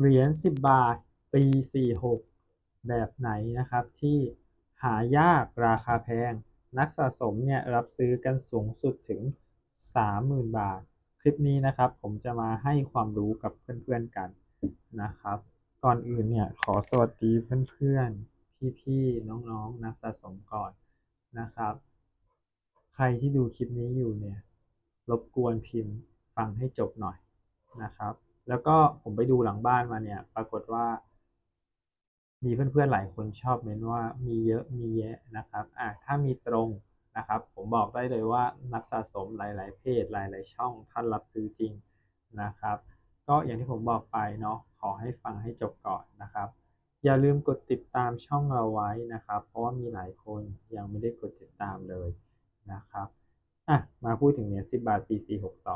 เหรียญ10 บาทปี46แบบไหนนะครับที่หายากราคาแพงนักสะสมเนี่ยรับซื้อกันสูงสุดถึง30,000 บาทคลิปนี้นะครับผมจะมาให้ความรู้กับเพื่อนๆกันนะครับก่อนอื่นเนี่ยขอสวัสดีเพื่อนๆพี่ๆน้องๆนักสะสมก่อนนะครับใครที่ดูคลิปนี้อยู่เนี่ยรบกวนพิมพ์ฟังให้จบหน่อยนะครับ แล้วก็ผมไปดูหลังบ้านมาเนี่ยปรากฏว่ามีเพื่อนๆหลายคนชอบเม้นว่ามีเยอะมีแยะนะครับถ้ามีตรงนะครับผมบอกได้เลยว่านักสะสมหลายๆเพจหลายๆช่องท่านรับซื้อจริงนะครับก็อย่างที่ผมบอกไปเนาะขอให้ฟังให้จบก่อนนะครับอย่าลืมกดติดตามช่องเราไว้นะครับเพราะว่ามีหลายคนยังไม่ได้กดติดตามเลยนะครับมาพูดถึงเหรียญ10 บาทปี46ต่อ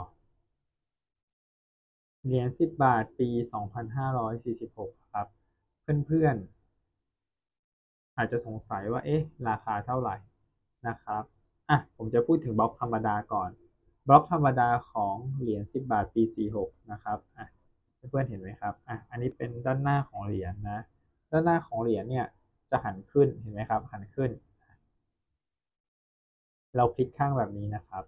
เหรียญ10 บาทปี2546ครับเพื่อนๆอาจจะสงสัยว่าเอ๊ะราคาเท่าไหร่นะครับผมจะพูดถึงบล็อกธรรมดาก่อนบล็อกธรรมดาของเหรียญ10 บาทปี46นะครับเพื่อนๆเห็นไหมครับอันนี้เป็นด้านหน้าของเหรียญนะด้านหน้าของเหรียญเนี่ยจะหันขึ้นเห็นไหมครับหันขึ้นเราพลิกข้างแบบนี้นะครับ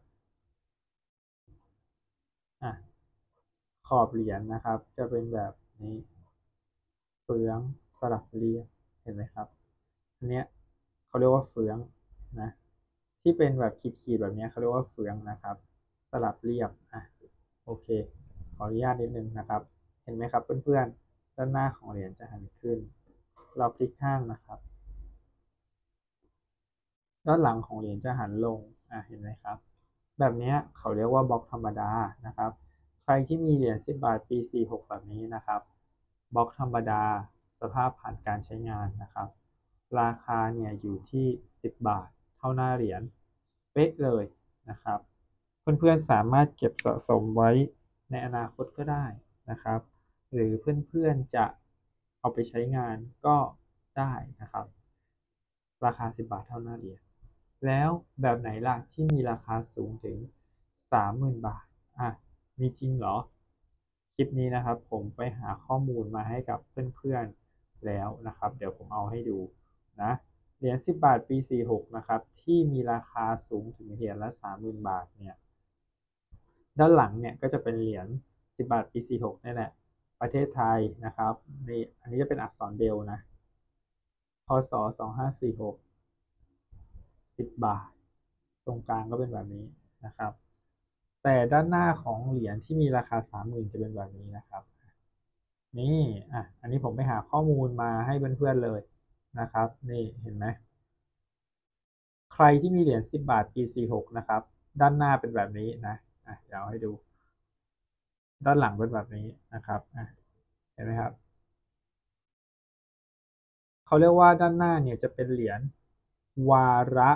อ่ะขอบเหรียญนะครับจะเป็นแบบนี้เฟืองสลับเรียบเห็นไหมครับ อันเนี้ยเขาเรียกว่าเฟืองนะที่เป็นแบบขีดๆแบบเนี้ยเขาเรียกว่าเฟืองนะครับสลับเรียบโอเคขออนุญาตนิดนึงนะครับเห็นไหมครับเพื่อนๆด้านหน้าของเหรียญจะหันขึ้นเราพลิกข้างนะครับด้านหลังของเหรียญจะหันลงเห็นไหมครับแบบเนี้ยเขาเรียกว่าบล็อกธรรมดานะครับใครที่มีเหรียญ10 บาทปี46แบบนี้นะครับบล็อกธรรมดาสภาพผ่านการใช้งานนะครับราคาเนี่ยอยู่ที่10 บาทเท่าหน้าเหรียญเป๊ะเลยนะครับเพื่อนๆสามารถเก็บสะสมไว้ในอนาคตก็ได้นะครับหรือเพื่อนๆจะเอาไปใช้งานก็ได้นะครับราคา10 บาทเท่าหน้าเหรียญ แล้วแบบไหนล่ะที่มีราคาสูงถึง30,000 บาทมีจริงเหรอคลิปนี้นะครับผมไปหาข้อมูลมาให้กับเพื่อนๆแล้วนะครับเดี๋ยวผมเอาให้ดูนะเหรียญ10 บาทปี46นะครับที่มีราคาสูงถึงเหรียญละ30,000 บาทเนี่ยด้านหลังเนี่ยก็จะเป็นเหรียญ10 บาทปี46นี่แหละประเทศไทยนะครับนี่อันนี้จะเป็นอักษรเบลนะพศ2546 10 บาทตรงกลางก็เป็นแบบนี้นะครับแต่ด้านหน้าของเหรียญที่มีราคา30,000จะเป็นแบบนี้นะครับนี่อันนี้ผมไปหาข้อมูลมาให้เพื่อนๆเลยนะครับนี่เห็นไหมใครที่มีเหรียญ10 บาทปี46นะครับด้านหน้าเป็นแบบนี้นะเดี๋ยวเอาให้ดูด้านหลังเป็นแบบนี้นะครับเห็นไหมครับเขาเรียกว่าด้านหน้าเนี่ยจะเป็นเหรียญวาระ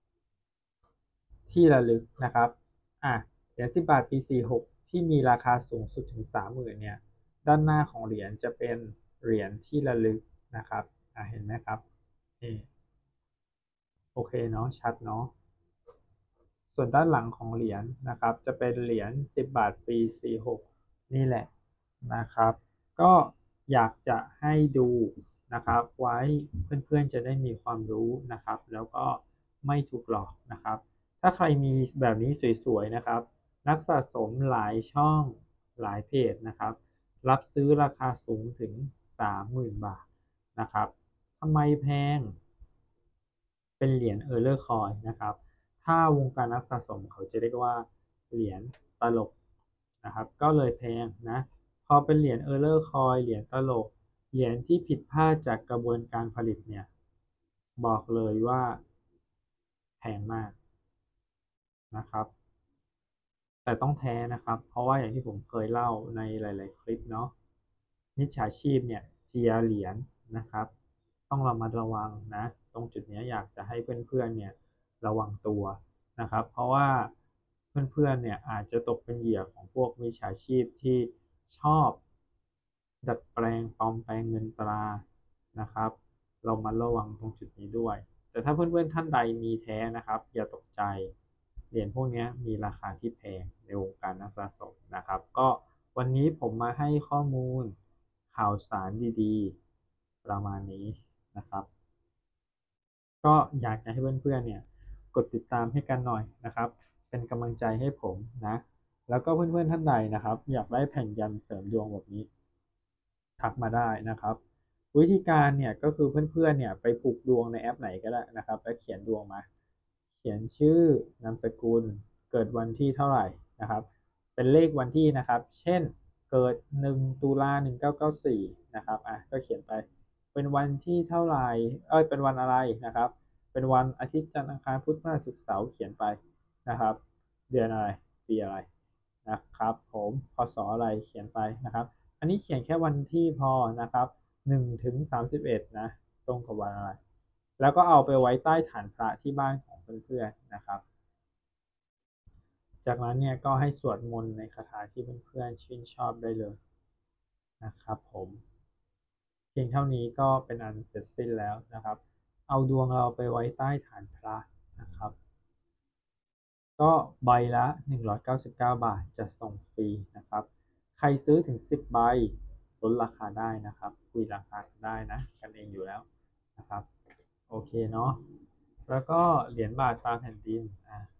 ที่ระลึกนะครับเหรียญ10 บาทปี46ที่มีราคาสูงสุดถึง30,000เนี่ยด้านหน้าของเหรียญจะเป็นเหรียญที่ระลึกนะครับเห็นไหมครับนี่โอเคเนาะชัดเนาะส่วนด้านหลังของเหรียญนะครับจะเป็นเหรียญ10 บาทปี46นี่แหละนะครับก็อยากจะให้ดูนะครับไว้เพื่อนๆจะได้มีความรู้นะครับแล้วก็ไม่ถูกหลอกนะครับถ้าใครมีแบบนี้สวยๆนะครับนักสะสมหลายช่องหลายเพจนะครับรับซื้อราคาสูงถึง30,000 บาทนะครับทำไมแพงเป็นเหรียญเออร์เลอร์คอยนะครับถ้าวงการนักสะสมเขาจะเรียกว่าเหรียญตลกนะครับก็เลยแพงนะพอเป็นเหรียญเออร์เลอร์คอยเหรียญตลกเหรียญที่ผิดพลาดจากกระบวนการผลิตเนี่ยบอกเลยว่าแพงมากนะครับ แต่ต้องแท้นะครับเพราะว่าอย่างที่ผมเคยเล่าในหลายๆคลิปเนาะมิจฉาชีพเนี่ยเจียเหรียญนะครับต้องระมัดระวังนะตรงจุดนี้อยากจะให้เพื่อนๆเนี่ยระวังตัวนะครับเพราะว่าเพื่อนๆเนี่ยอาจจะตกเป็นเหยื่อของพวกมิจฉาชีพที่ชอบดัดแปลงปลอมแปลงเงินตรานะครับเรามาระวังตรงจุดนี้ด้วยแต่ถ้าเพื่อนๆท่านใดมีแท้นะครับอย่าตกใจ เหรียญพวกนี้มีราคาที่แพงในวงการนักสะสมนะครับก็วันนี้ผมมาให้ข้อมูลคข่าวสารดีๆประมาณนี้นะครับก็อยากจะให้เพื่อนๆเนี่ยกดติดตามให้กันหน่อยนะครับเป็นกำลังใจให้ผมนะแล้วก็เพื่อนๆท่านใดนะครับอยากได้แผ่นยันเสริมดวงแบบนี้ ทักมาได้นะครับวิธีการเนี่ยก็คือเพื่อนๆเนี่ยไปผูกดวงในแอปไหนก็ได้นะครับแล้วเขียนดวงมาเขียนชื่อนามสกุลเกิดวันที่เท่าไหร่นะครับเป็นเลขวันที่นะครับเช่นเกิด1 ตุลา 1994นะครับก็เขียนไปเป็นวันที่เท่าไหร่เป็นวันอะไรนะครับเป็นวันอาทิตย์จันทร์อังคารพุธพฤหัสศุกร์เสาร์เขียนไปนะครับเดือนอะไรปีอะไรนะครับผมพศอะไรเขียนไปนะครับ อันนี้เขียนแค่วันที่พอนะครับ1 ถึง 31นะตรงกับวันอะไรแล้วก็เอาไปไว้ใต้ฐานพระที่บ้านของเพื่อนๆนะครับจากนั้นเนี่ยก็ให้สวดมนต์ในคาถาที่เพื่อนๆชื่นชอบได้เลยนะครับผมเพียงเท่านี้ก็เป็นอันเสร็จสิ้นแล้วนะครับเอาดวงเราไปไว้ใต้ฐานพระนะครับก็ใบละ199 บาทจะส่งฟรีนะครับใครซื้อถึง10 ใบลดราคาได้นะครับคุยราคาได้นะกันเองอยู่แล้วนะครับโอเคเนาะแล้วก็เหรียญบาทตามแผ่นดิน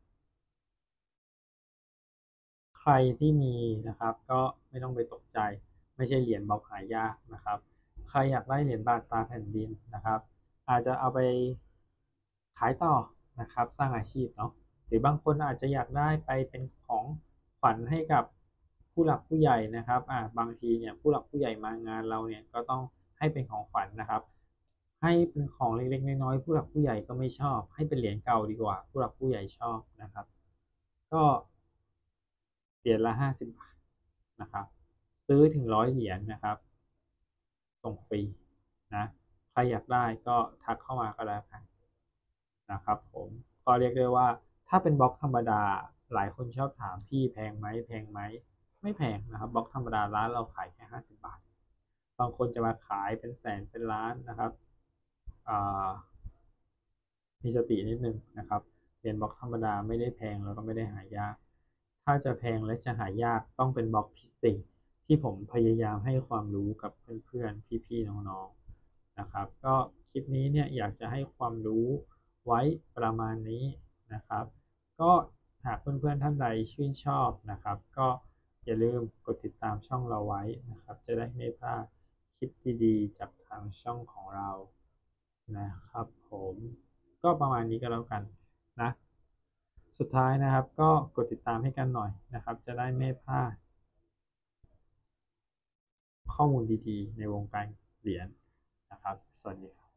ใครที่มีนะครับก็ไม่ต้องไปตกใจไม่ใช่เหรียญบล็อกหายากนะครับใครอยากได้เหรียญบาทตามแผ่นดินนะครับอาจจะเอาไปขายต่อนะครับสร้างอาชีพเนาะหรือบางคนอาจจะอยากได้ไปเป็นของขวัญให้กับผู้หลักผู้ใหญ่นะครับบางทีเนี่ยผู้หลักผู้ใหญ่มางานเราเนี่ยก็ต้องให้เป็นของขวัญนะครับให้เป็นของเล็กๆน้อยๆผู้หลักผู้ใหญ่ก็ไม่ชอบให้เป็นเหรียญเก่าดีกว่าผู้หลักผู้ใหญ่ชอบนะครับก็เหรียญละ50 บาทนะครับซื้อถึง100 เหรียญนะครับส่งฟรีนะใครอยากได้ก็ทักเข้ามาก็แล้วกันนะครับผมก็เรียกได้ว่าถ้าเป็นบล็อกธรรมดาหลายคนชอบถามพี่แพงไหมแพงไหมไม่แพงนะครับบล็อกธรรมดาร้านเราขายแค่50 บาทบางคนจะมาขายเป็นแสนเป็นล้านนะครับอ่ามีสตินิดนึงนะครับเหรียญบล็อกธรรมดาไม่ได้แพงแล้วก็ไม่ได้หายากถ้าจะแพงและจะหายากต้องเป็นบล็อกพิเศษที่ผมพยายามให้ความรู้กับเพื่อนๆพี่ๆน้องๆนะครับก็คลิปนี้เนี่ยอยากจะให้ความรู้ไว้ประมาณนี้นะครับก็หากเพื่อนๆท่านใดชื่นชอบนะครับก็อย่าลืมกดติดตามช่องเราไว้นะครับจะได้ไม่พลาดคลิปดีๆจากทางช่องของเรานะครับผมก็ประมาณนี้ก็แล้วกันนะสุดท้ายนะครับก็กดติดตามให้กันหน่อยนะครับจะได้ไม่พลาดข้อมูลดีๆในวงการเหรียญนะครับสวัสดีครับ